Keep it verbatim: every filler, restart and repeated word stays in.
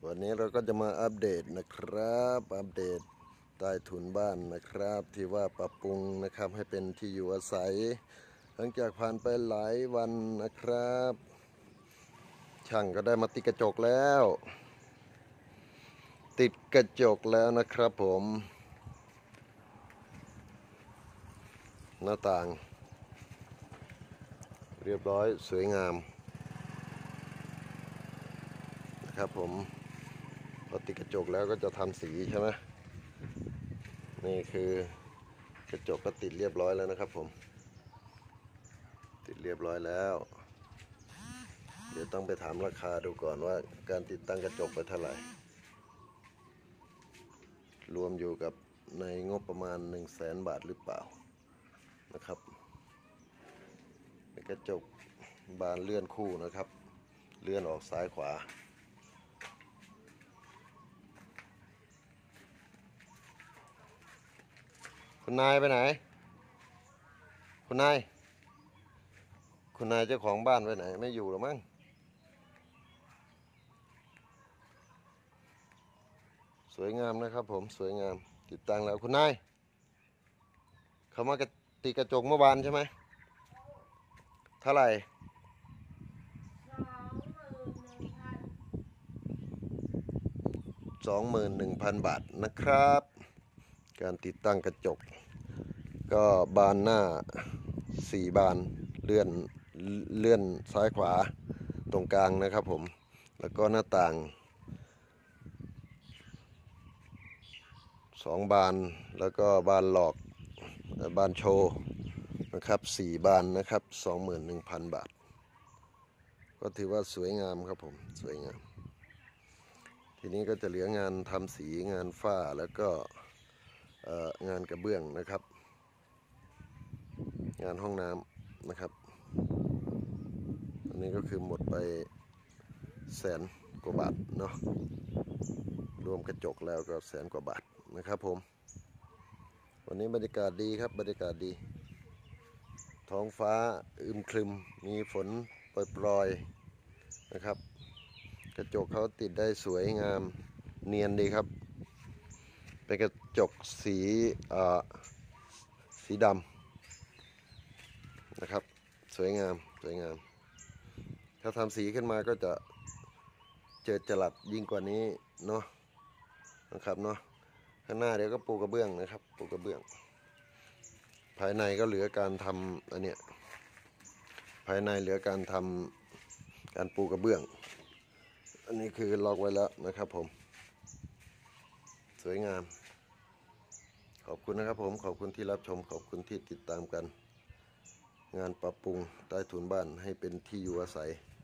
วันนี้เราก็จะมาอัปเดตนะครับอัปเดตใต้ถุนบ้านนะครับที่ว่าปรับปรุงนะครับให้เป็นที่อยู่อาศัยหลังจากผ่านไปหลายวันนะครับช่างก็ได้มาติดกระจกแล้วติดกระจกแล้วนะครับผมหน้าต่างเรียบร้อยสวยงามนะครับผมพอติดกระจกแล้วก็จะทำสีใช่ไหมนี่คือกระจกก็ติดเรียบร้อยแล้วนะครับผมติดเรียบร้อยแล้วเดี๋ยวต้องไปถามราคาดูก่อนว่าการติดตั้งกระจกไปเท่าไหร่รวมอยู่กับในงบประมาณหนึ่งแสนบาทหรือเปล่านะครับเป็นกระจกบานเลื่อนคู่นะครับเลื่อนออกซ้ายขวาคุณนายไปไหนคุณนายคุณนายเจ้าของบ้านไปไหนไม่อยู่หรอมั้งสวยงามนะครับผมสวยงามติดตั้งแล้วคุณนายเขามากระติดกระจกเมื่อวานใช่ไหมเท่าไหร่สองหมื่นหนึ่งพันบาทนะครับการติดตั้งกระจกก็บานหน้าสี่บานเลื่อนเลื่อนซ้ายขวาตรงกลางนะครับผมแล้วก็หน้าต่างสองบานแล้วก็บานหลอกบานโชว์นะครับสี่บานนะครับสองหมื่นหนึ่งพันบาทก็ถือว่าสวยงามครับผมสวยงามทีนี้ก็จะเหลืองานทำสีงานฝ้าแล้วก็งานกระเบื้องนะครับงานห้องน้ำนะครับอันนี้ก็คือหมดไปแสนกว่าบาทเนาะรวมกระจกแล้วก็แสนกว่าบาทนะครับผมวันนี้บรรยากาศดีครับบรรยากาศดีท้องฟ้าอึมครึมมีฝนโปรยๆนะครับกระจกเขาติดได้สวยงามเนียนดีครับเป็นกระจกสีสีดำนะครับสวยงามสวยงามถ้าทำสีขึ้นมาก็จะเจิดจรัสยิ่งกว่านี้เนาะนะครับเนาะข้างหน้าเดี๋ยวก็ปูกระเบื้องนะครับปูกระเบื้องภายในก็เหลือการทำอันเนี้ยภายในเหลือการทำการปูกระเบื้องอันนี้คือล็อกไว้แล้วนะครับผมสวยงามขอบคุณนะครับผมขอบคุณที่รับชมขอบคุณที่ติดตามกันงานปรับปรุงใต้ถุนบ้านให้เป็นที่อยู่อาศัย